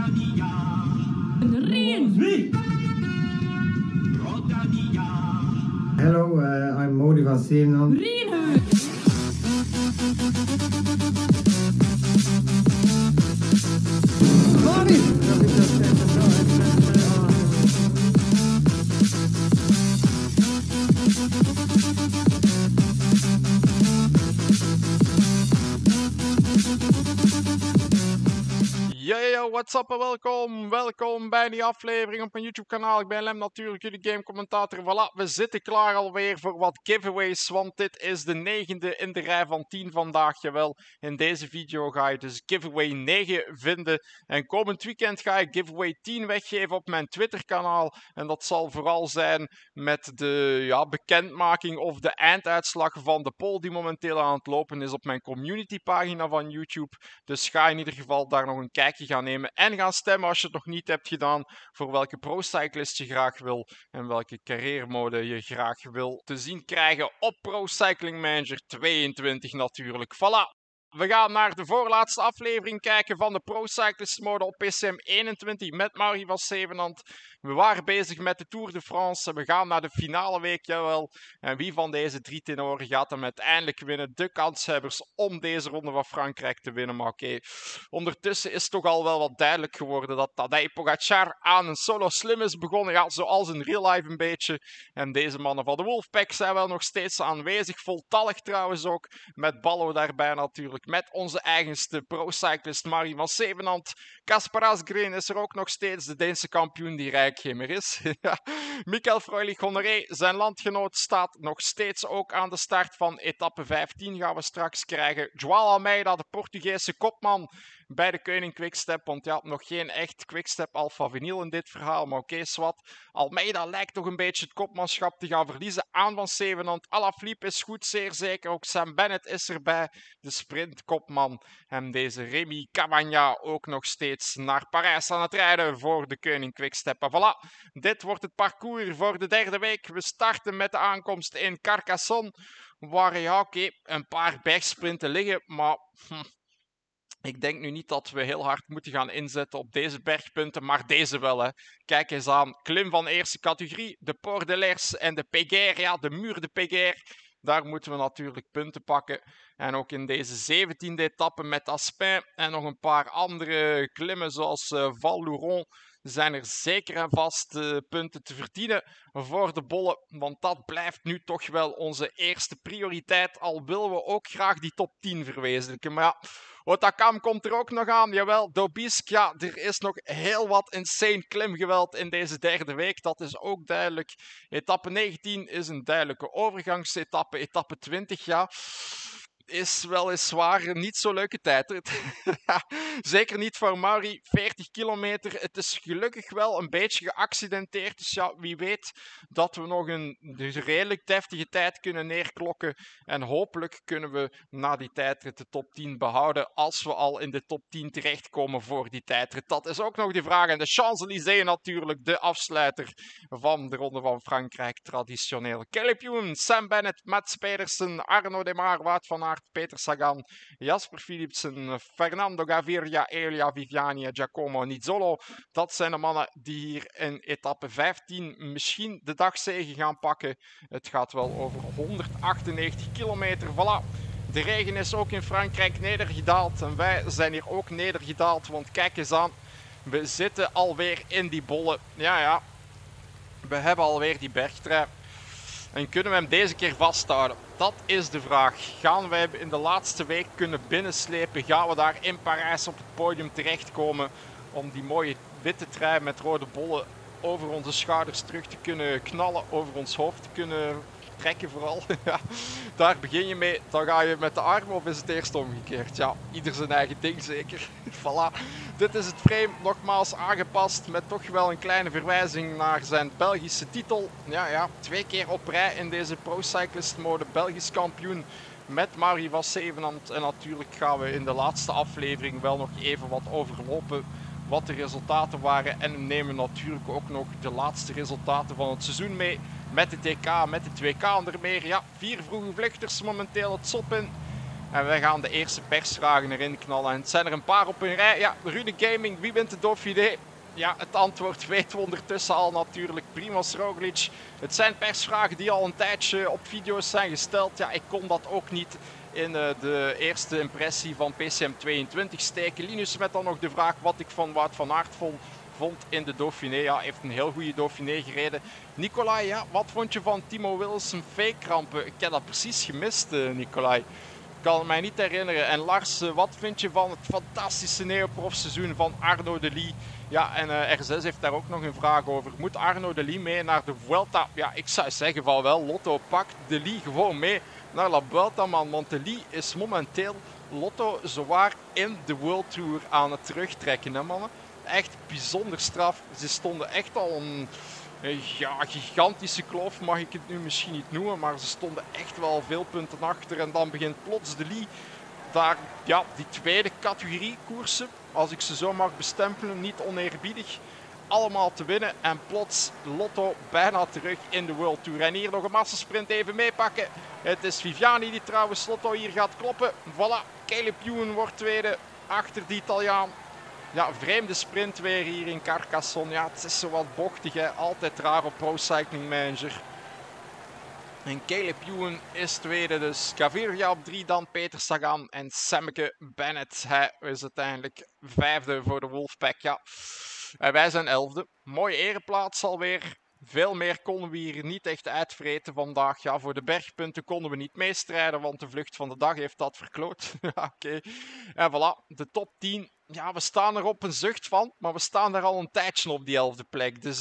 Hello, I'm Modi van Zevenand. Yo, what's up en welkom bij die aflevering op mijn YouTube kanaal. Ik ben Lem natuurlijk, jullie gamecommentator. Voilà, we zitten klaar alweer voor wat giveaways, want dit is de 9e in de rij van 10 vandaag. Jawel, in deze video ga je dus giveaway 9 vinden. En komend weekend ga ik giveaway 10 weggeven op mijn Twitter kanaal. En dat zal vooral zijn met de bekendmaking of de einduitslag van de poll die momenteel aan het lopen is op mijn community pagina van YouTube. Dus ga in ieder geval daar nog een kijkje gaan nemen en gaan stemmen als je het nog niet hebt gedaan voor welke pro-cyclist je graag wil en welke carrière-mode je graag wil te zien krijgen op Pro Cycling Manager 22 natuurlijk. Voilà! We gaan naar de voorlaatste aflevering kijken van de Pro Cyclist mode op PCM 21 met Mauri van Zevenand. We waren bezig met de Tour de France. We gaan naar de finale week, jawel. En wie van deze 3 tenoren gaat hem uiteindelijk winnen? De kanshebbers om deze ronde van Frankrijk te winnen. Maar oké, ondertussen is toch al wel wat duidelijk geworden dat Tadej Pogacar aan een solo slim is begonnen. Ja, zoals in real life een beetje. En deze mannen van de Wolfpack zijn wel nog steeds aanwezig. Voltallig trouwens ook. Met Ballo daarbij natuurlijk. Met onze eigenste pro-cyclist Mauri van Zevenand. Kasper Asgreen is er ook nog steeds. De Deense kampioen die rijk geen meer is. Michael Freulich-Honoré, zijn landgenoot, staat nog steeds ook aan de start van etappe 15. Gaan we straks krijgen. Joao Almeida, de Portugese kopman bij de Koning Quickstep. Want ja, nog geen echt Quickstep Alpha Vinyl in dit verhaal. Maar oké, zwart. Almeida lijkt toch een beetje het kopmanschap te gaan verliezen aan van Zevenand. Alaphilippe is goed, zeer zeker. Ook Sam Bennett is erbij. De sprintkopman. En deze Remy Cavagna ook nog steeds naar Parijs aan het rijden voor de Koning Quickstep. En voilà, dit wordt het parcours voor de 3e week. We starten met de aankomst in Carcassonne. Waar een paar bergsprinten liggen. Maar ik denk nu niet dat we heel hard moeten gaan inzetten op deze bergpunten, maar deze wel. Hè. Kijk eens aan, klim van eerste categorie, de Port de Lers en de Péguerre, ja, de Muur de Péguerre. Daar moeten we natuurlijk punten pakken. En ook in deze 17e etappe met Aspin en nog een paar andere klimmen zoals Val Louron zijn er zeker en vast punten te verdienen voor de bollen. Want dat blijft nu toch wel onze eerste prioriteit. Al willen we ook graag die top 10 verwezenlijken. Maar ja, Otakam komt er ook nog aan. Jawel, Dobisk, ja, er is nog heel wat insane klimgeweld in deze 3e week. Dat is ook duidelijk. Etappe 19 is een duidelijke overgangsetappe. Etappe 20, ja, is weliswaar niet zo'n leuke tijdrit. Zeker niet voor Mauri. 40 kilometer. Het is gelukkig wel een beetje geaccidenteerd. Dus ja, wie weet dat we nog een redelijk deftige tijd kunnen neerklokken. En hopelijk kunnen we na die tijdrit de top 10 behouden. Als we al in de top 10 terechtkomen voor die tijdrit. Dat is ook nog de vraag. En de Champs-Élysées natuurlijk. De afsluiter van de Ronde van Frankrijk. Traditioneel. Caleb Ewan, Sam Bennett, Mats Pedersen, Arnaud Démare, Wout van Aert, Peter Sagan, Jasper Philipsen, Fernando Gaviria, Elia Viviani en Giacomo Nizzolo. Dat zijn de mannen die hier in etappe 15 misschien de dagzege gaan pakken. Het gaat wel over 198 kilometer. Voilà. De regen is ook in Frankrijk nedergedaald en wij zijn hier ook nedergedaald. Want kijk eens aan, we zitten alweer in die bollen. Ja, we hebben alweer die bergtrui. En kunnen we hem deze keer vasthouden? Dat is de vraag. Gaan wij in de laatste week kunnen binnenslepen? Gaan we daar in Parijs op het podium terechtkomen om die mooie witte trui met rode bollen over onze schouders terug te kunnen knallen, over ons hoofd te kunnen trekken vooral? Ja, daar begin je mee. Dan ga je met de arm of is het eerst omgekeerd? Ja, ieder zijn eigen ding zeker. Voilà. Dit is het frame, nogmaals aangepast met toch wel een kleine verwijzing naar zijn Belgische titel. Ja, 2 keer op rij in deze Pro Cyclist mode Belgisch kampioen met Mauri van Zevenand. En natuurlijk gaan we in de laatste aflevering wel nog even wat overlopen wat de resultaten waren. En we nemen natuurlijk ook nog de laatste resultaten van het seizoen mee. Met de TK, met de 2K en er meer. Ja, 4 vroege vluchters momenteel het sop in. En wij gaan de eerste persvragen erin knallen. En het zijn er een paar op een rij. Ja, Rune Gaming, wie wint de Dauphiné? Ja, het antwoord weten we ondertussen al natuurlijk. Primož Roglič. Het zijn persvragen die al een tijdje op video's zijn gesteld. Ja, ik kon dat ook niet in de eerste impressie van PCM22 steken. Linus met dan nog de vraag wat ik van Wout van Aert vond in de Dauphiné. Ja, hij heeft een heel goede Dauphiné gereden. Nicolai, ja, wat vond je van Timo Willesen fake-krampen? Ik heb dat precies gemist, Nicolai. Ik kan het mij niet herinneren. En Lars, wat vind je van het fantastische neoprofseizoen van Arnaud Delis? Ja, en R6 heeft daar ook nog een vraag over. Moet Arnaud Delis mee naar de Vuelta? Ja, ik zou zeggen van wel. Lotto pakt Delis gewoon mee naar La Vuelta, man. Want Delis is momenteel Lotto zowaar in de World Tour aan het terugtrekken, hè, mannen. Echt bijzonder straf. Ze stonden echt al een gigantische kloof, mag ik het nu misschien niet noemen, maar ze stonden echt wel veel punten achter. En dan begint plots Delis daar, ja, die tweede categorie koersen, als ik ze zo mag bestempelen, niet oneerbiedig, allemaal te winnen. En plots Lotto bijna terug in de World Tour. En hier nog een massasprint even meepakken. Het is Viviani die trouwens Lotto hier gaat kloppen. Voilà, Caleb Ewan wordt tweede achter de Italiaan. Ja, vreemde sprint weer hier in Carcassonne. Ja, het is zo wat bochtig, hè. Altijd raar op Pro Cycling Manager. En Caleb Ewan is tweede, dus Gaviria op 3, dan Peter Sagan en Semke Bennett. Hij is uiteindelijk vijfde voor de Wolfpack, ja. En wij zijn 11e. Mooie ereplaats alweer. Veel meer konden we hier niet echt uitvreten vandaag. Ja, voor de bergpunten konden we niet meestrijden, want de vlucht van de dag heeft dat verkloot. Oké. En voilà, de top 10. Ja, we staan er op een zucht van, maar we staan daar al een tijdje op die 11e plek. Dus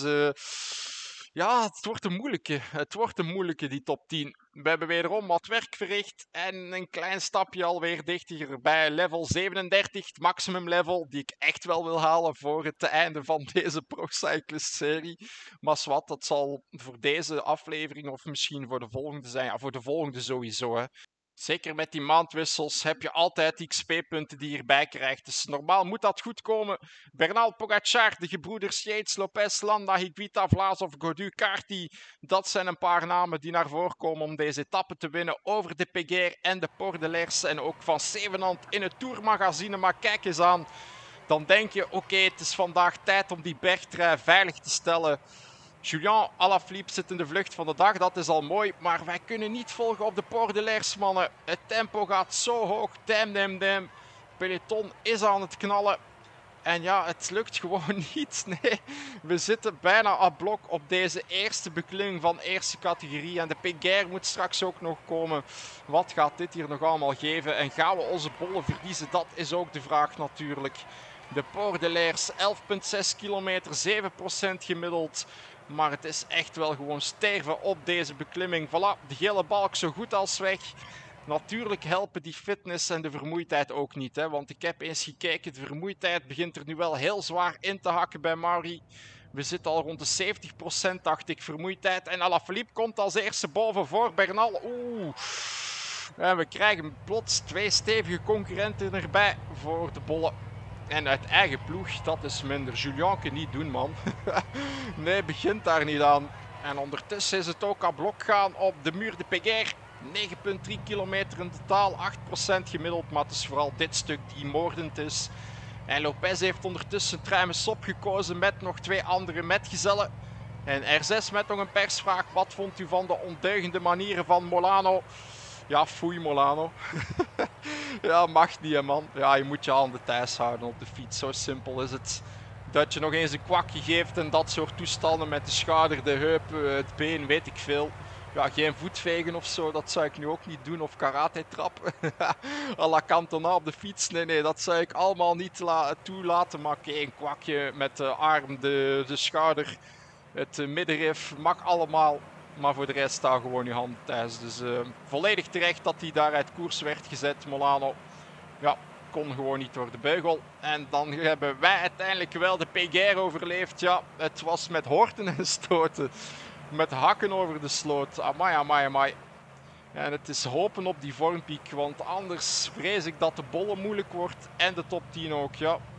ja, het wordt een moeilijke. Het wordt een moeilijke, die top 10. We hebben wederom wat werk verricht en een klein stapje alweer dichter bij level 37, het maximum level, die ik echt wel wil halen voor het einde van deze Pro Cyclist serie. Maar zwart, dat zal voor deze aflevering of misschien voor de volgende zijn. Ja, voor de volgende sowieso, hè. Zeker met die maandwissels heb je altijd XP-punten die je erbij krijgt. Dus normaal moet dat goed komen. Bernal Pogacar, de gebroeders Yates, Lopez, Landa, Higuita, Vlasov, Gaudu, Carty. Dat zijn een paar namen die naar voren komen om deze etappe te winnen over de Péguère en de Port de Lers. En ook van Zevenand in het Tourmagazine. Maar kijk eens aan. Dan denk je, oké, het is vandaag tijd om die bergtrui veilig te stellen. Julian Alaphilippe zit in de vlucht van de dag, dat is al mooi. Maar wij kunnen niet volgen op de Port de Lers, mannen. Het tempo gaat zo hoog. Damn. Peloton is aan het knallen. En ja, het lukt gewoon niet. Nee, we zitten bijna à blok op deze eerste beklimming van eerste categorie. En de Péguère moet straks ook nog komen. Wat gaat dit hier nog allemaal geven? En gaan we onze bollen verliezen? Dat is ook de vraag natuurlijk. De Port de Lers, 11,6 kilometer, 7% gemiddeld. Maar het is echt wel gewoon sterven op deze beklimming. Voilà, de gele balk zo goed als weg. Natuurlijk helpen die fitness en de vermoeidheid ook niet. Hè? Want ik heb eens gekeken, de vermoeidheid begint er nu wel heel zwaar in te hakken bij Mauri. We zitten al rond de 70%, dacht ik, vermoeidheid. En Alaphilippe komt als eerste boven voor Bernal. Oeh. En we krijgen plots twee stevige concurrenten erbij voor de bollen. En uit eigen ploeg, dat is minder. Julian kan niet doen, man. Nee, begint daar niet aan. En ondertussen is het ook aan blok gaan op de Muur de Péguère. 9,3 kilometer in totaal, 8% gemiddeld. Maar het is vooral dit stuk die moordend is. En Lopez heeft ondertussen Truimens opgekozen met nog twee andere metgezellen. En R6 met nog een persvraag. Wat vond u van de ondeugende manieren van Molano? Ja, foei Molano. Ja, mag niet, hè, man. Ja, je moet je handen thuis houden op de fiets. Zo simpel is het. Dat je nog eens een kwakje geeft en dat soort toestanden met de schouder, de heup, het been, weet ik veel. Ja, geen voetvegen of zo, dat zou ik nu ook niet doen. Of karate trappen. À la Cantona op de fiets. Nee, dat zou ik allemaal niet toelaten. Maar oké, een kwakje met de arm, de schouder, het middenrif, mag allemaal. Maar voor de rest staan gewoon je handen thuis. Dus volledig terecht dat hij daar uit koers werd gezet, Molano. Ja, kon gewoon niet door de beugel. En dan hebben wij uiteindelijk wel de Péguère overleefd. Ja, het was met horten en stoten. Met hakken over de sloot. Amai. En het is hopen op die vormpiek. Want anders vrees ik dat de bollen moeilijk wordt. En de top 10 ook, ja.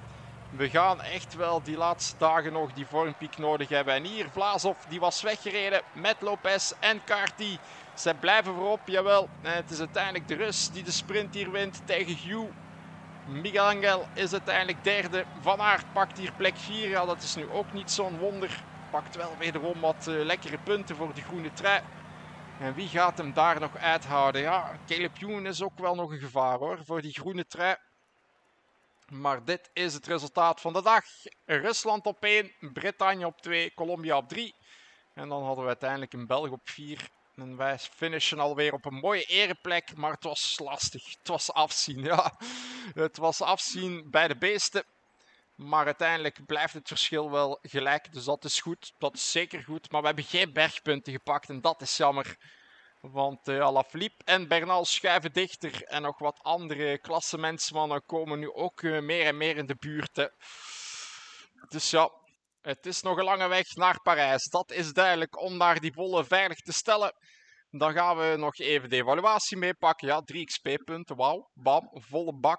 We gaan echt wel die laatste dagen nog die vormpiek nodig hebben. En hier, Vlasov, die was weggereden met Lopez en Carty. Zij blijven voorop, jawel. En het is uiteindelijk de Rus die de sprint hier wint tegen Hugh. Miguel Angel is uiteindelijk derde. Van Aert pakt hier plek 4. Ja, dat is nu ook niet zo'n wonder. Pakt wel wederom wat lekkere punten voor de groene trui. En wie gaat hem daar nog uithouden? Ja, Caleb Ewan is ook wel nog een gevaar hoor, voor die groene trui. Maar dit is het resultaat van de dag. Rusland op 1, Bretagne op 2, Colombia op 3. En dan hadden we uiteindelijk een Belg op 4. En wij finishen alweer op een mooie ereplek, maar het was lastig. Het was afzien, ja. Het was afzien bij de beesten. Maar uiteindelijk blijft het verschil wel gelijk, dus dat is goed. Dat is zeker goed, maar we hebben geen bergpunten gepakt en dat is jammer. Want Alaphilippe en Bernal schuiven dichter en nog wat andere klassementsmannen komen nu ook meer en meer in de buurt. Hè. Dus ja, het is nog een lange weg naar Parijs. Dat is duidelijk om daar die volle veilig te stellen. Dan gaan we nog even de evaluatie meepakken. Ja, 3 XP-punten, wauw, bam, volle bak.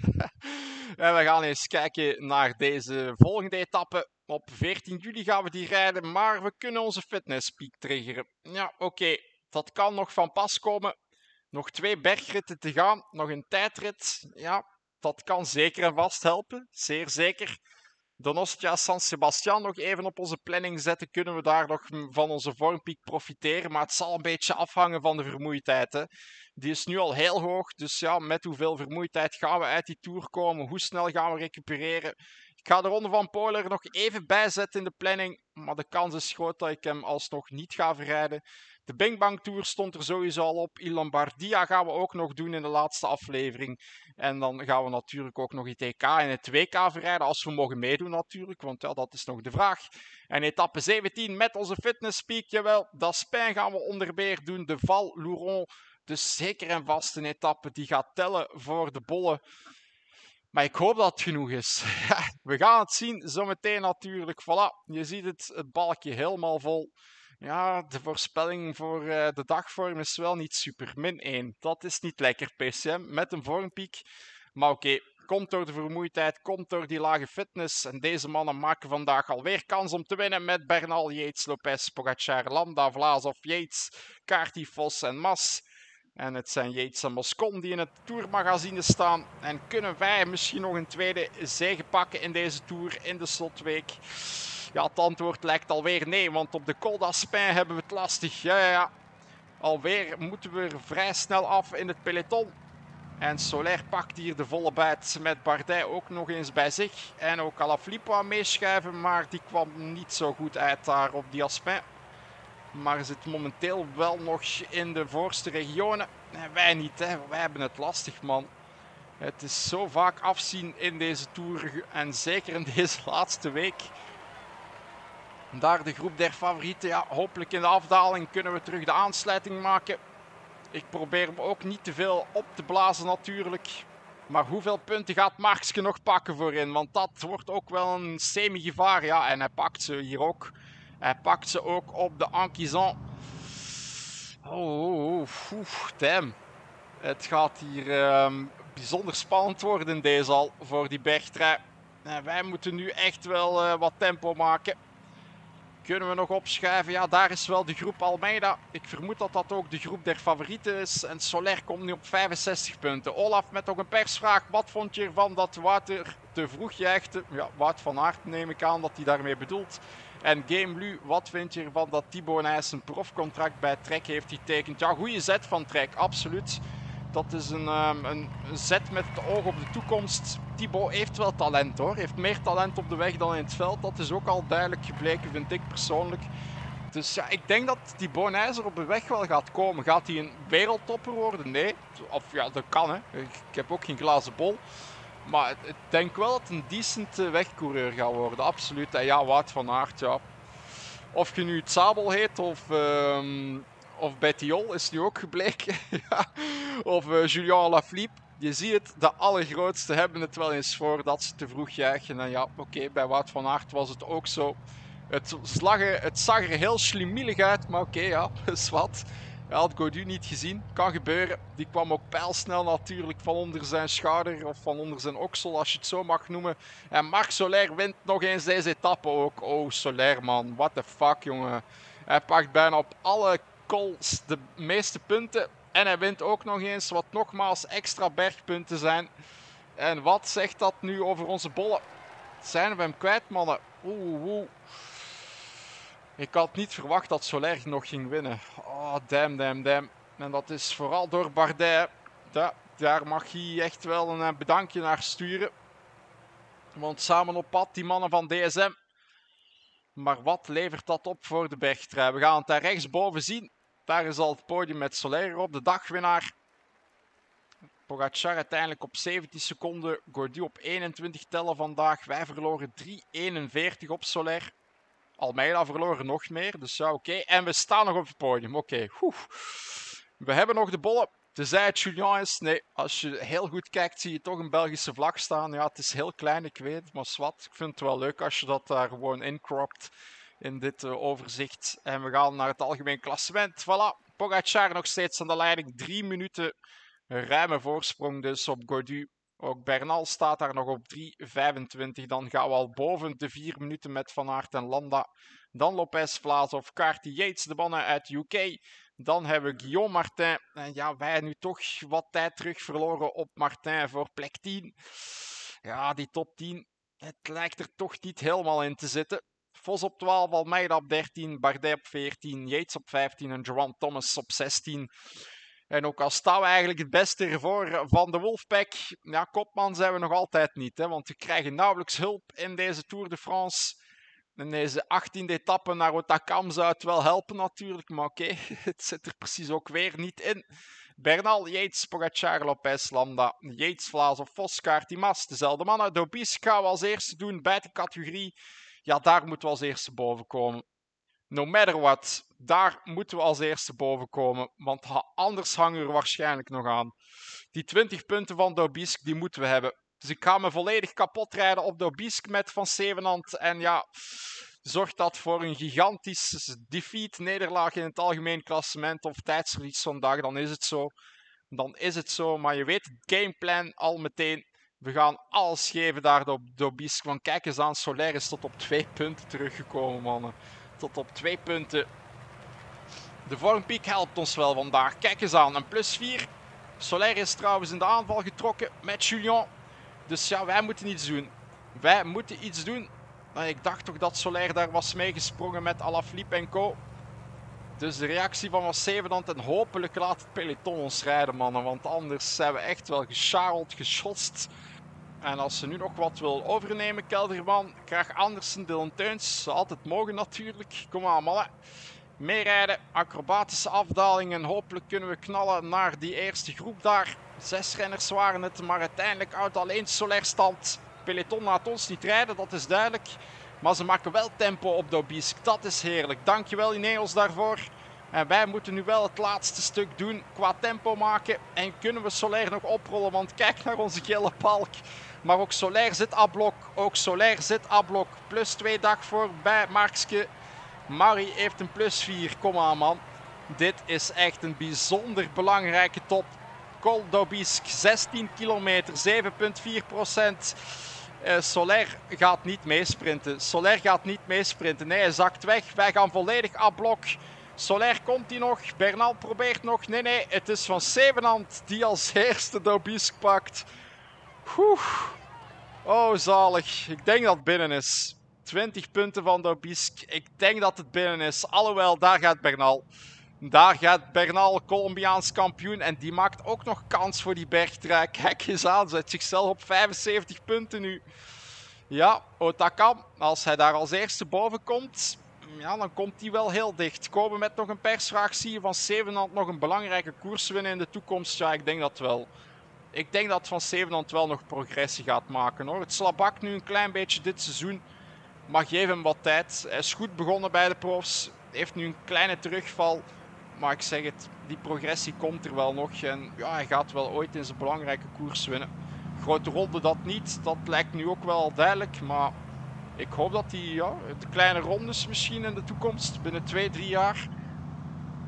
En we gaan eens kijken naar deze volgende etappe. Op 14 juli gaan we die rijden, maar we kunnen onze fitnesspeak triggeren. Ja, oké. Dat kan nog van pas komen. Nog 2 bergritten te gaan. Nog een tijdrit. Ja, dat kan zeker en vast helpen. Zeer zeker. Donostia San Sebastian nog even op onze planning zetten. Kunnen we daar nog van onze vormpiek profiteren. Maar het zal een beetje afhangen van de vermoeidheid. Hè. Die is nu al heel hoog. Dus ja, met hoeveel vermoeidheid gaan we uit die Tour komen? Hoe snel gaan we recupereren? Ik ga de Ronde van Polen er nog even bij zetten in de planning. Maar de kans is groot dat ik hem alsnog niet ga verrijden. De Bing Bang Tour stond er sowieso al op. Il Lombardia gaan we ook nog doen in de laatste aflevering. En dan gaan we natuurlijk ook nog het EK en het WK verrijden. Als we mogen meedoen natuurlijk, want ja, dat is nog de vraag. En etappe 17 met onze fitnesspeak, jawel. D'Aspin gaan we onderbeer doen. De Val Louron. Dus zeker en vast een etappe die gaat tellen voor de bollen. Maar ik hoop dat het genoeg is. We gaan het zien zometeen natuurlijk. Voilà, je ziet het balkje helemaal vol. Ja, de voorspelling voor de dagvorm is wel niet super. -1. Dat is niet lekker, PCM, met een vormpiek. Maar oké, komt door de vermoeidheid, komt door die lage fitness. En deze mannen maken vandaag alweer kans om te winnen met Bernal, Yates, Lopez, Pogacar, Landa, Vlasov, Yates, Carty, Vos en Mas. En het zijn Yates en Moscon die in het Tourmagazine staan. En kunnen wij misschien nog een tweede zege pakken in deze Tour in de slotweek? Ja, het antwoord lijkt alweer nee, want op de Col d'Aspin hebben we het lastig. Ja. Alweer moeten we er vrij snel af in het peloton. En Soler pakt hier de volle buit met Bardet ook nog eens bij zich. En ook Alaphilippe wou meeschuiven, maar die kwam niet zo goed uit daar op die Aspin. Maar zit momenteel wel nog in de voorste regionen. En wij niet, hè. Wij hebben het lastig, man. Het is zo vaak afzien in deze Tour en zeker in deze laatste week. Daar de groep der favorieten. Ja, hopelijk in de afdaling kunnen we terug de aansluiting maken. Ik probeer hem ook niet te veel op te blazen natuurlijk. Maar hoeveel punten gaat Markske nog pakken voorin? Want dat wordt ook wel een semi-gevaar. Ja, en hij pakt ze hier ook. Hij pakt ze ook op de Anquizan. Damn. Het gaat hier bijzonder spannend worden deze al voor die bergtrui. Wij moeten nu echt wel wat tempo maken. Kunnen we nog opschuiven? Ja, daar is wel de groep Almeida. Ik vermoed dat dat ook de groep der favorieten is. En Soler komt nu op 65 punten. Olaf met nog een persvraag. Wat vond je ervan dat Wouter te vroeg juichte? Ja, Wout van Aert neem ik aan dat hij daarmee bedoelt. En Game Lu, wat vind je ervan dat Thibaut Nys een profcontract bij Trek heeft getekend? Ja, goede zet van Trek, absoluut. Dat is een zet met het oog op de toekomst. Thibaut heeft wel talent hoor. Heeft meer talent op de weg dan in het veld. Dat is ook al duidelijk gebleken, vind ik persoonlijk. Dus ja, ik denk dat Thibaut Nys er op de weg wel gaat komen. Gaat hij een wereldtopper worden? Nee. Of ja, dat kan hè. Ik heb ook geen glazen bol. Maar ik denk wel dat het een decent wegcoureur gaat worden. Absoluut. En ja, Wout van Aert, ja. Of je nu het Sabel heet of Bettiol is nu ook gebleken. Ja. Of Julian Alaphilippe. Je ziet het, de allergrootste hebben het wel eens voor dat ze te vroeg juichen. En ja, oké, bij Wout van Aert was het ook zo. Het zag er heel slimielig uit, maar oké, ja, is wat. Hij had Gaudu niet gezien. Kan gebeuren. Die kwam ook pijlsnel natuurlijk van onder zijn schouder. Of van onder zijn oksel, als je het zo mag noemen. En Marc Soler wint nog eens deze etappe ook. Oh, Soler, man. What the fuck, jongen. Hij pakt bijna op alle calls de meeste punten. En hij wint ook nog eens, wat nogmaals extra bergpunten zijn. En wat zegt dat nu over onze bollen? Zijn we hem kwijt, mannen? Oeh. Ik had niet verwacht dat Soler nog ging winnen. Oh, damn. En dat is vooral door Bardet. Daar mag hij echt wel een bedankje naar sturen. Want samen op pad, die mannen van DSM. Maar wat levert dat op voor de bergtrui? We gaan het daar rechtsboven zien. Daar is al het podium met Soler op, de dagwinnaar. Pogacar uiteindelijk op 17 seconden. Gaudu op 21 tellen vandaag. Wij verloren 3:41 op Soler. Almeida verloren nog meer, dus ja, oké. En we staan nog op het podium, oké. We hebben nog de bollen. Tenzij het Julian is. Nee, als je heel goed kijkt, zie je toch een Belgische vlag staan. Ja, het is heel klein, ik weet, maar zwart. Ik vind het wel leuk als je dat daar gewoon incropt in dit overzicht. En we gaan naar het algemeen klassement. Voilà, Pogacar nog steeds aan de leiding. 3 minuten ruime voorsprong dus op Gaudu. Ook Bernal staat daar nog op 3:25. Dan gaan we al boven de 4 minuten met Van Aert en Landa. Dan Lopez, Vlasov, Carty, Yates, de mannen uit UK. Dan hebben we Guillaume Martin. En ja, wij nu toch wat tijd terug verloren op Martin voor plek 10. Ja, die top 10. Het lijkt er toch niet helemaal in te zitten. Vos op 12, Almeida op 13, Bardet op 14, Yates op 15 en Geraint Thomas op 16. En ook al staan we eigenlijk het beste ervoor van de Wolfpack, ja, kopman zijn we nog altijd niet. Hè, want we krijgen nauwelijks hulp in deze Tour de France. In deze 18e etappe naar Otakam zou het wel helpen natuurlijk. Maar oké, het zit er precies ook weer niet in. Bernal, Yates, Pogacar, Lopez, Landa, Yates, Vlasov, Vos, Carty, Mas. Dezelfde mannen. Dobis gaan we als eerste doen bij de categorie. Ja, daar moeten we als eerste boven komen. No matter what, daar moeten we als eerste boven komen. Want anders hangen we er waarschijnlijk nog aan. Die 20 punten van Dobisk, die moeten we hebben. Dus ik ga me volledig kapot rijden op Dobisk met Van Zevenand. En ja, zorgt dat voor een gigantisch defeat, nederlaag in het algemeen klassement of tijdsverlies vandaag, dan is het zo. Dan is het zo, maar je weet het gameplan al meteen. We gaan alles geven daar op Dobisk. Want kijk eens aan, Soler is tot op 2 punten teruggekomen, mannen. Tot op 2 punten. De vormpiek helpt ons wel vandaag. Kijk eens aan, een +4. Soler is trouwens in de aanval getrokken met Julian. Dus ja, wij moeten iets doen. Wij moeten iets doen. Nou, ik dacht toch dat Soler daar was meegesprongen met Alaphilippe en co. Dus de reactie van Zevenand en hopelijk laat het peloton ons rijden, mannen. Want anders zijn we echt wel gescharreld, geschotst. En als ze nu nog wat wil overnemen, Kelderman, graag Andersen, Dylan Teuns. Ze altijd mogen natuurlijk. Kom aan, mannen. Meerijden, acrobatische afdalingen. Hopelijk kunnen we knallen naar die eerste groep daar. 6 renners waren het, maar uiteindelijk houdt alleen Soler stand. Peloton laat ons niet rijden, dat is duidelijk. Maar ze maken wel tempo op Dobisk. Dat is heerlijk. Dankjewel Ineos daarvoor. En wij moeten nu wel het laatste stuk doen qua tempo maken. En kunnen we Soler nog oprollen, want kijk naar onze gele balk. Maar ook Soler zit A-blok. Ook Soler zit A-blok. +2 dag voor bij Markske. Mauri heeft een +4. Kom aan, man. Dit is echt een bijzonder belangrijke top. Col d'Aubisque, 16 kilometer, 7,4%. Soler gaat niet meesprinten. Soler gaat niet meesprinten. Nee, hij zakt weg. Wij gaan volledig A-blok. Soler komt hij nog. Bernal probeert nog. Nee, het is Van Zevenand die als eerste d'Aubisque pakt. Oh, zalig. Ik denk dat het binnen is. 20 punten van d'Aubisque. Ik denk dat het binnen is. Alhoewel, daar gaat Bernal. Daar gaat Bernal, Colombiaans kampioen. En die maakt ook nog kans voor die bergtrui. Kijk eens aan, zet zichzelf op 75 punten nu. Ja, Otakam, als hij daar als eerste boven komt, ja, dan komt hij wel heel dicht. Komen met nog een persvraag, zie je Van Zevenand nog een belangrijke koers winnen in de toekomst? Ja, ik denk dat wel. Ik denk dat Van Zevenand wel nog progressie gaat maken, hoor. Het slabakt nu een klein beetje dit seizoen. Maar geef hem wat tijd. Hij is goed begonnen bij de profs. Heeft nu een kleine terugval. Maar ik zeg het, die progressie komt er wel nog. En ja, hij gaat wel ooit in zijn belangrijke koers winnen. Grote ronde dat niet. Dat lijkt nu ook wel duidelijk. Maar ik hoop dat hij de kleine rondes misschien in de toekomst, binnen 2-3 jaar.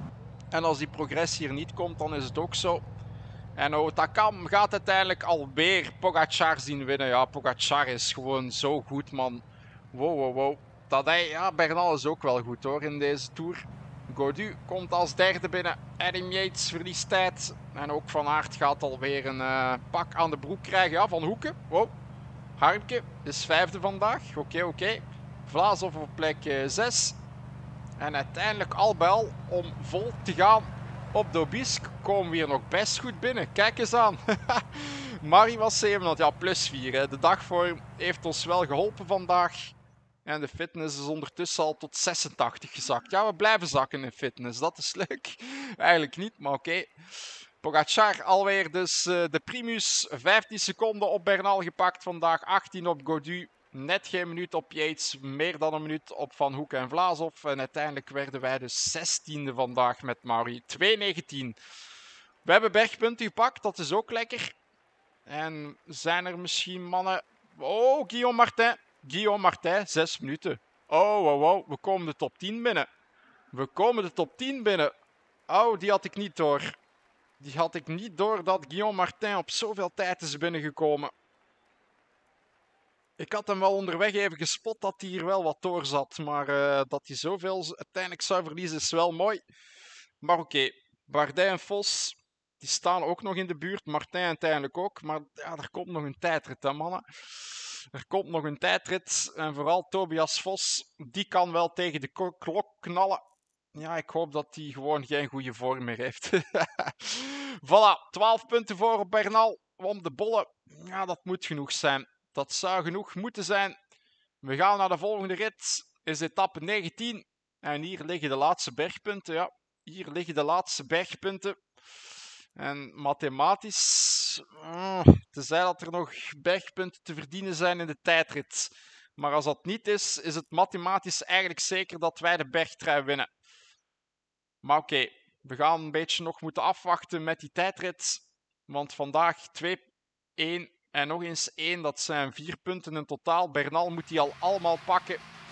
En als die progressie hier niet komt, dan is het ook zo. En Otakam gaat uiteindelijk alweer Pogacar zien winnen. Ja, Pogacar is gewoon zo goed, man. Wow. Ja, Bernal is ook wel goed hoor in deze Tour. Gaudu komt als derde binnen. Adam Yates verliest tijd. En ook Van Aert gaat alweer een pak aan de broek krijgen. Ja, Van Hoeken. Wow. Harmke is vijfde vandaag. Oké. Vlasov op plek 6. En uiteindelijk al bij al, om vol te gaan op de Obisque, komen we hier nog best goed binnen. Kijk eens aan. Marie was 700. Ja, plus 4. Hè. De dagvorm heeft ons wel geholpen vandaag. En de fitness is ondertussen al tot 86 gezakt. Ja, we blijven zakken in fitness. Dat is leuk. Eigenlijk niet, maar oké. Pogacar alweer dus de primus. 15 seconden op Bernal gepakt vandaag. 18 op Gaudu. Net geen minuut op Yates. Meer dan een minuut op Van Hoek en Vlasov. En uiteindelijk werden wij dus 16e vandaag met Mauri. 2:19. We hebben bergpunten gepakt. Dat is ook lekker. En zijn er misschien mannen... Oh, Guillaume Martin, 6 minuten. Oh, we komen de top 10 binnen. Oh, die had ik niet door. Die had ik niet door dat Guillaume Martin op zoveel tijd is binnengekomen. Ik had hem wel onderweg even gespot dat hij hier wel wat door zat. Maar dat hij zoveel uiteindelijk zou verliezen is wel mooi. Maar oké, Bardet en Vos, die staan ook nog in de buurt. Martin uiteindelijk ook. Maar ja, er komt nog een tijdrit, hè mannen. Er komt nog een tijdrit. En vooral Tobias Vos, die kan wel tegen de klok knallen. Ja, ik hoop dat hij gewoon geen goede vorm meer heeft. Voilà, 12 punten voor op Bernal. Om de bollen, ja, dat moet genoeg zijn. Dat zou genoeg moeten zijn. We gaan naar de volgende rit. Is etappe 19. En hier liggen de laatste bergpunten. Ja, hier liggen de laatste bergpunten. En mathematisch, tenzij dat er nog bergpunten te verdienen zijn in de tijdrit. Maar als dat niet is, is het mathematisch eigenlijk zeker dat wij de bergtrui winnen. Maar oké, we gaan een beetje nog moeten afwachten met die tijdrit. Want vandaag 2, 1 en nog eens 1, dat zijn 4 punten in totaal. Bernal moet die al allemaal pakken.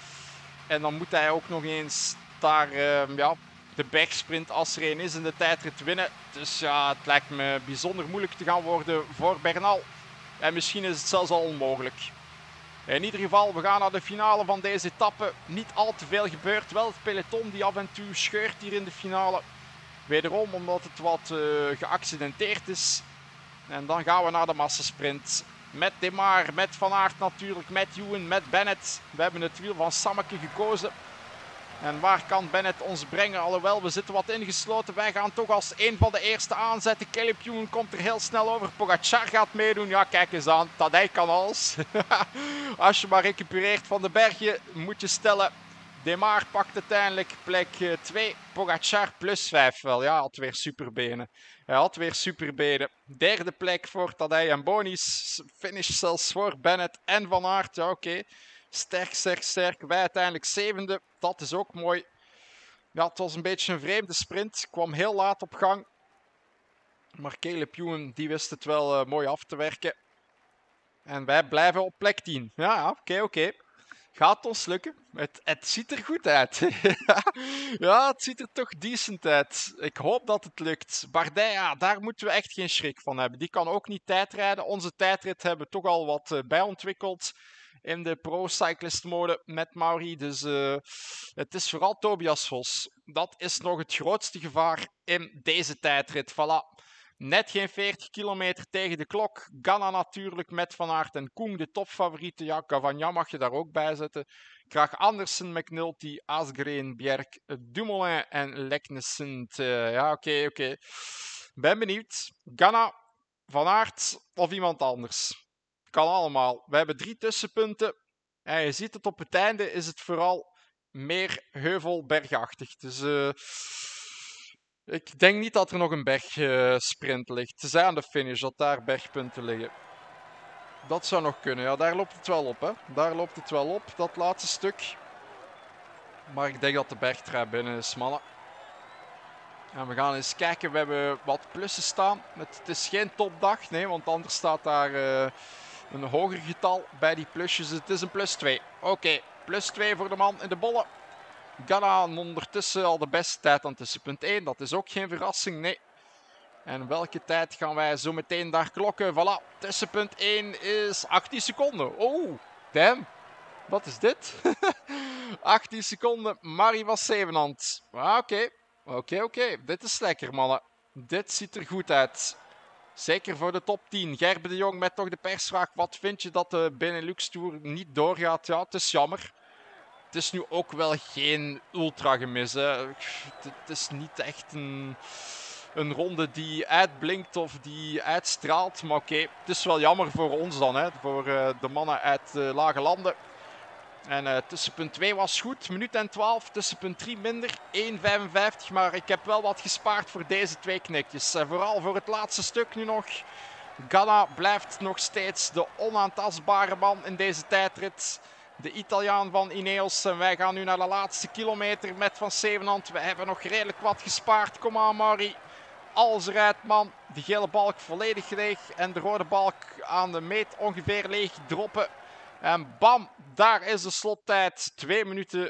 En dan moet hij ook nog eens daar de bergsprint, als er een is, in de tijdrit winnen. Dus ja, het lijkt me bijzonder moeilijk te gaan worden voor Bernal. En misschien is het zelfs al onmogelijk. In ieder geval, we gaan naar de finale van deze etappe. Niet al te veel gebeurt. Wel het peloton die af en toe scheurt hier in de finale. Wederom omdat het wat geaccidenteerd is. En dan gaan we naar de massasprint. Met Demar, met Van Aert natuurlijk, met Ewan, met Bennett. We hebben het wiel van Sammeke gekozen. En waar kan Bennett ons brengen? Alhoewel, we zitten wat ingesloten. Wij gaan toch als een van de eerste aanzetten. Caleb Ewan komt er heel snel over. Pogacar gaat meedoen. Ja, kijk eens aan. Tadej kan alles. Als je maar recupereert van de bergje, moet je stellen. Demar pakt uiteindelijk plek 2. Pogacar plus 5 wel. Ja, had weer superbenen. Hij had weer superbenen. Derde plek voor Tadej en Bonis. Finish zelfs voor Bennett en Van Aert. Ja, oké. Sterk. Wij uiteindelijk 7e. Dat is ook mooi. Ja, het was een beetje een vreemde sprint. Ik kwam heel laat op gang. Maar Caleb Ewan, die wist het wel mooi af te werken. En wij blijven op plek 10. Ja, oké. Gaat ons lukken. Het ziet er goed uit. Ja, het ziet er toch decent uit. Ik hoop dat het lukt. Bardet, ja, daar moeten we echt geen schrik van hebben. Die kan ook niet tijdrijden. Onze tijdrit hebben we toch al wat bijontwikkeld in de pro-cyclist mode met Mauri. Dus het is vooral Tobias Vos. Dat is nog het grootste gevaar in deze tijdrit. Voilà. Net geen 40 kilometer tegen de klok. Ganna natuurlijk met Van Aert en Koen, de topfavorieten. Ja, Cavagna mag je daar ook bij zetten. Krach Andersen, McNulty, Asgreen, Bjerg, Dumoulin en Leknesund. Ja, oké. Ben benieuwd. Ganna, Van Aert of iemand anders. Kan allemaal. We hebben 3 tussenpunten. En je ziet het op het einde is het vooral meer heuvelbergachtig. Dus ik denk niet dat er nog een bergsprint ligt. Tenzij aan de finish dat daar bergpunten liggen. Dat zou nog kunnen. Ja, daar loopt het wel op, hè. Daar loopt het wel op, dat laatste stuk. Maar ik denk dat de bergtrui binnen is, mannen. En we gaan eens kijken. We hebben wat plussen staan. Het is geen topdag, nee, want anders staat daar een hoger getal bij die plusjes. Het is een plus 2. Oké, plus 2 voor de man in de bollen. Ghana ondertussen al de beste tijd aan tussenpunt 1. Dat is ook geen verrassing, nee. En welke tijd gaan wij zo meteen daar klokken? Voilà, tussenpunt 1 is 18 seconden. Oh, damn. Wat is dit? 18 seconden, Marie was Zevenand. Oké. Dit is lekker, mannen. Dit ziet er goed uit. Zeker voor de top 10. Gerben de Jong met toch de persvraag. Wat vind je dat de Benelux Tour niet doorgaat? Ja, het is jammer. Het is nu ook wel geen ultra gemis. Hè. Het is niet echt een ronde die uitblinkt of die uitstraalt. Maar oké, het is wel jammer voor ons dan. Hè. Voor de mannen uit lage landen. En tussenpunt 2 was goed, minuut en 12. Tussenpunt 3 minder, 1,55. Maar ik heb wel wat gespaard voor deze twee knikjes. En vooral voor het laatste stuk nu nog. Ghana blijft nog steeds de onaantastbare man in deze tijdrit. De Italiaan van Ineos. En wij gaan nu naar de laatste kilometer met Van Zevenand. We hebben nog redelijk wat gespaard. Kom aan, Marie. Alles eruit, man. De gele balk volledig leeg. En de rode balk aan de meet ongeveer leeg droppen. En bam, daar is de slottijd. 2 minuten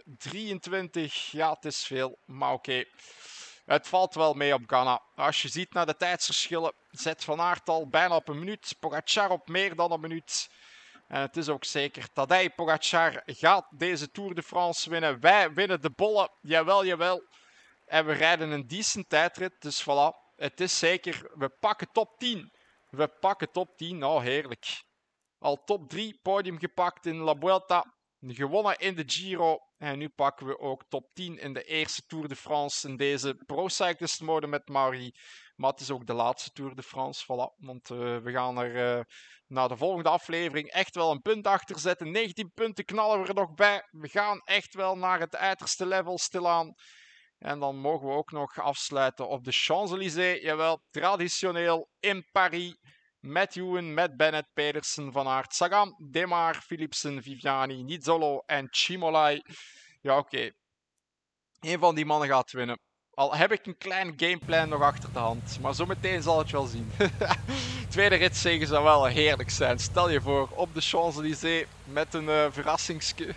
23. Ja, het is veel, maar oké. Het valt wel mee op Ghana. Als je ziet naar de tijdsverschillen, zet Van Aert al bijna op een minuut. Pogacar op meer dan een minuut. En het is ook zeker, Tadej Pogacar gaat deze Tour de France winnen. Wij winnen de bollen, jawel. En we rijden een decent tijdrit, dus voilà. Het is zeker, we pakken top 10. We pakken top 10, nou heerlijk. Al top 3, podium gepakt in La Vuelta. Gewonnen in de Giro. En nu pakken we ook top 10 in de eerste Tour de France. In deze pro-cyclist mode met Marie. Maar het is ook de laatste Tour de France. Voilà. Want we gaan er na de volgende aflevering echt wel een punt achter zetten. 19 punten knallen we er nog bij. We gaan echt wel naar het uiterste level stilaan. En dan mogen we ook nog afsluiten op de Champs-Élysées. Jawel, traditioneel in Paris. Met Ewan, met Bennett, Pedersen, Van Aert, Sagan, Demar, Philipsen, Viviani, Nizzolo en Cimolai. Ja, oké. Eén van die mannen gaat winnen. Al heb ik een klein gameplan nog achter de hand. Maar zometeen zal het wel zien. Tweede ritzege zou wel heerlijk zijn. Stel je voor, op de Champs-Élysées met een verrassingske.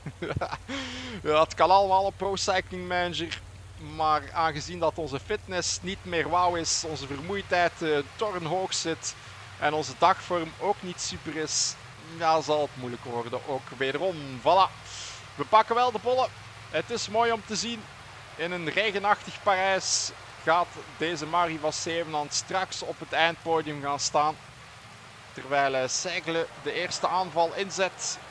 Ja, het kan allemaal op Pro Cycling Manager. Maar aangezien dat onze fitness niet meer wauw is, onze vermoeidheid torenhoog zit en onze dagvorm ook niet super is, ja, zal het moeilijk worden. Ook wederom, voilà. We pakken wel de bollen. Het is mooi om te zien. In een regenachtig Parijs gaat deze Marie van Zevenand straks op het eindpodium gaan staan. Terwijl Seigle de eerste aanval inzet.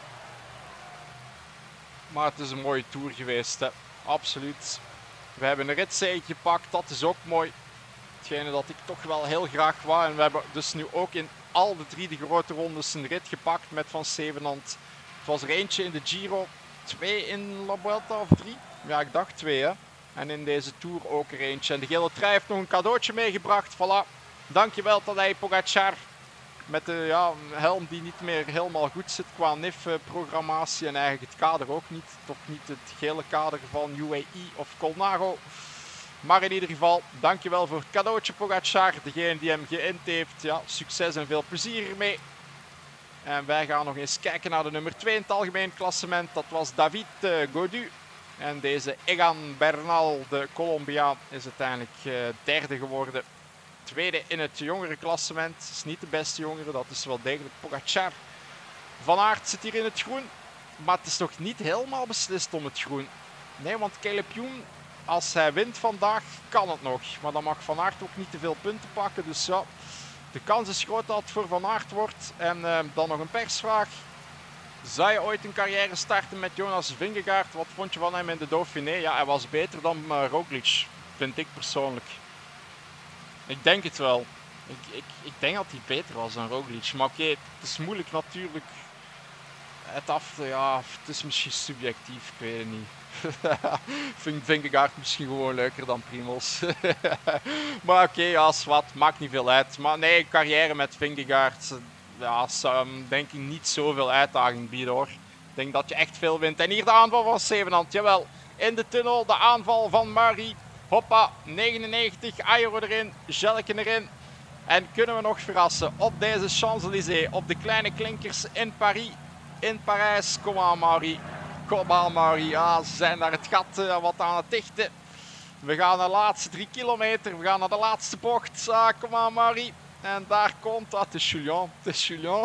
Maar het is een mooie Tour geweest, hè. Absoluut. We hebben een ritzege gepakt, dat is ook mooi. Hetgene dat ik toch wel heel graag wou. En we hebben dus nu ook in al de 3 de grote rondes een rit gepakt met Van Zevenand. Het was er eentje in de Giro, 2 in La Vuelta of 3. Ja, ik dacht 2, hè. En in deze Tour ook er eentje. En de gele trui heeft nog een cadeautje meegebracht. Voilà. Dankjewel Tadej Pogacar. Met de helm die niet meer helemaal goed zit qua NIF-programmatie. En eigenlijk het kader ook niet. Toch niet het gele kader van UAE of Colnago. Maar in ieder geval, dankjewel voor het cadeautje Pogacar. Degene die hem geïnt heeft, ja, succes en veel plezier ermee. En wij gaan nog eens kijken naar de nummer 2 in het algemeen klassement. Dat was David Gaudu. En deze Egan Bernal, de Colombiaan, is uiteindelijk derde geworden. Tweede in het jongere klassement. Het is niet de beste jongere, dat is wel degelijk Pogacar. Van Aert zit hier in het groen. Maar het is nog niet helemaal beslist om het groen. Nee, want Caleb Ewan, als hij wint vandaag, kan het nog. Maar dan mag Van Aert ook niet te veel punten pakken. Dus ja, de kans is groot dat het voor Van Aert wordt. En dan nog een persvraag. Zou je ooit een carrière starten met Jonas Vingegaard? Wat vond je van hem in de Dauphiné? Ja, hij was beter dan Roglic, vind ik persoonlijk. Ik denk het wel. Ik denk dat hij beter was dan Roglic. Maar oké, het is moeilijk natuurlijk. Het is misschien subjectief, ik weet het niet. Vind Vingegaard misschien gewoon leuker dan Primoz. Maar oké, ja, zwart, maakt niet veel uit. Maar nee, carrière met Vingegaard, ja, zou hem denk ik niet zoveel uitdaging bieden hoor. Ik denk dat je echt veel wint. En hier de aanval van Zevenand, jawel. In de tunnel, de aanval van Marie. Hoppa, 99, Ayro erin, Jelke erin. En kunnen we nog verrassen op deze Champs-Élysées, op de kleine klinkers in Parijs. In Parijs, kom aan Marie. Kom aan, Marie. Ja, ze zijn daar het gat wat aan het dichten. We gaan naar de laatste 3 kilometer. We gaan naar de laatste bocht. Kom aan, Marie. En daar komt... het is Julian. Het is Julian.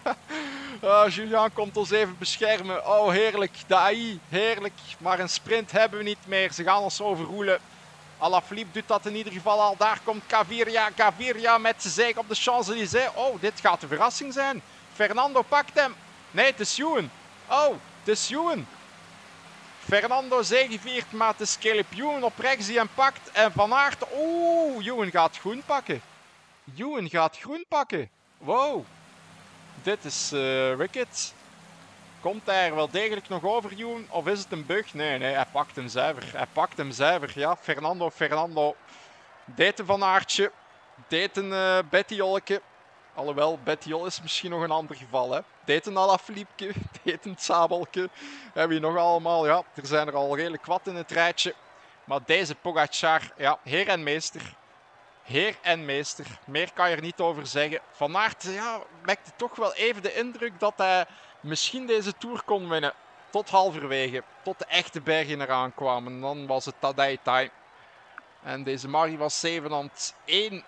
Julian komt ons even beschermen. Oh, heerlijk. De AI. Heerlijk. Maar een sprint hebben we niet meer. Ze gaan ons overroelen. Alaphilippe doet dat in ieder geval al. Daar komt Gaviria. Gaviria met zijn zege op de Champs-Élysées. Oh, dit gaat een verrassing zijn. Fernando pakt hem. Nee, het is Ewan. Oh, het is Ewan. Fernando zegeviert, maar het is Caleb Ewan op rechts die hem pakt. En Van Aert. Oeh, Ewan gaat groen pakken. Ewan gaat groen pakken. Wow. Dit is wicked. Komt hij er wel degelijk nog over, Ewan? Of is het een bug? Nee, hij pakt hem zuiver. Hij pakt hem zuiver. Ja, Fernando. Deed een Van Aertje. Deed een Bettiolke. Alhoewel, Bettiol is misschien nog een ander geval, hè. Deed een Alaphilippe. Deed een Sabelke. Hebben we nog allemaal. Ja, er zijn er al redelijk wat in het rijtje. Maar deze Pogacar, ja, heer en meester. Heer en meester. Meer kan je er niet over zeggen. Van Aert, ja, wekte toch wel even de indruk dat hij misschien deze Tour kon winnen. Tot halverwege. Tot de echte bergen eraan kwamen. Dan was het Tadej time. En deze Marie was zevenhand 1-0-2.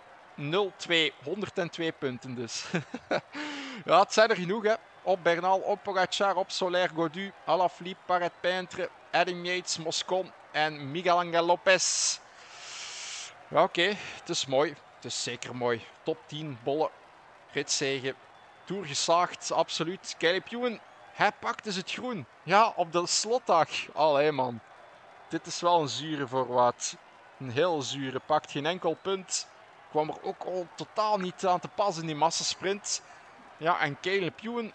102 punten dus. Ja, het zijn er genoeg, hè. Op Bernal, op Pogacar, op Soler, Gaudu, Alaphilippe, Parret-Peintre, Adam Yates, Moscon en Miguel Angel Lopez. Ja, oké. Het is mooi. Het is zeker mooi. Top 10, bolle, ritzege. Tour geslaagd, absoluut. Caleb Ewan, hij pakt dus het groen. Ja, op de slotdag. Allee, man. Dit is wel een zure voor wat. Een heel zure. Pakt geen enkel punt. Kwam er ook al totaal niet aan te pas in die massasprint. Ja, en Caleb Ewan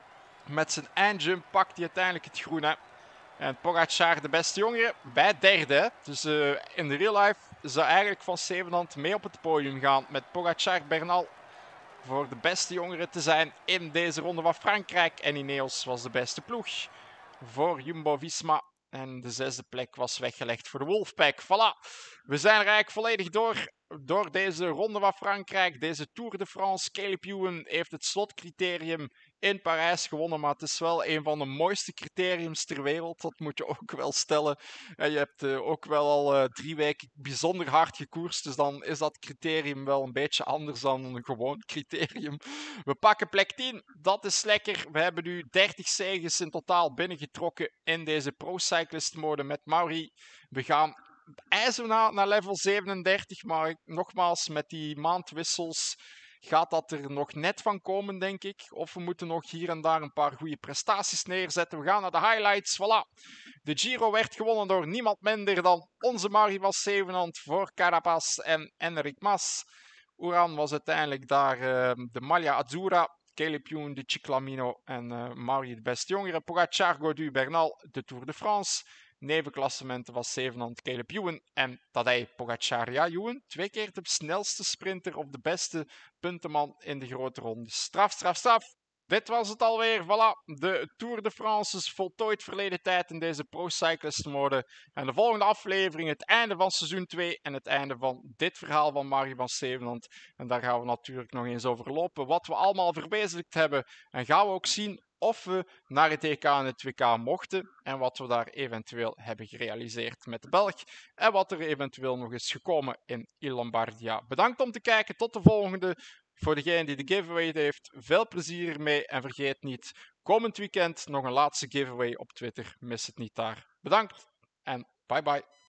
met zijn eindjump pakt hij uiteindelijk het groen, hè. En Pogacar, de beste jongere, bij derde. Hè. Dus in de real life zou eigenlijk van Zevenhand mee op het podium gaan. Met Pogacar, Bernal voor de beste jongere te zijn in deze ronde van Frankrijk. En Ineos was de beste ploeg voor Jumbo-Visma. En de 6e plek was weggelegd voor de Wolfpack. Voilà, we zijn er eigenlijk volledig door deze ronde van Frankrijk. Deze Tour de France. Caleb Ewan heeft het slotcriterium in Parijs gewonnen. Maar het is wel een van de mooiste criteriums ter wereld. Dat moet je ook wel stellen. En je hebt ook wel al 3 weken bijzonder hard gekoerst. Dus dan is dat criterium wel een beetje anders dan een gewoon criterium. We pakken plek 10. Dat is lekker. We hebben nu 30 zeges in totaal binnengetrokken in deze Pro Cyclist mode met Mauri. We gaan eisen naar level 37. Maar nogmaals, met die maandwissels gaat dat er nog net van komen, denk ik. Of we moeten nog hier en daar een paar goede prestaties neerzetten. We gaan naar de highlights. Voilà. De Giro werd gewonnen door niemand minder dan onze Mauri van Zevenhand voor Carapaz en Enric Mas. Uran was uiteindelijk daar de Maglia Azzurra. Caleb Ewan, de Ciclamino en Mauri de beste jongere. Pogacar, Gaudu, Bernal, de Tour de France. Nevenklassementen was Zevenhand, Caleb Ewan en Tadej Pogacar. Ja, Ewan, 2 keer de snelste sprinter of de beste puntenman in de grote ronde. Straf. Dit was het alweer. Voilà, de Tour de France is voltooid verleden tijd in deze Pro Cyclist mode. En de volgende aflevering, het einde van seizoen 2 en het einde van dit verhaal van Mauri van Zevenhand. En daar gaan we natuurlijk nog eens over lopen. Wat we allemaal verwezenlijkt hebben. En gaan we ook zien of we naar het EK en het WK mochten. En wat we daar eventueel hebben gerealiseerd met de Belg. En wat er eventueel nog is gekomen in Il Lombardia. Bedankt om te kijken. Tot de volgende. Voor degene die de giveaway heeft, veel plezier ermee. En vergeet niet, komend weekend nog een laatste giveaway op Twitter. Mis het niet daar. Bedankt en bye bye.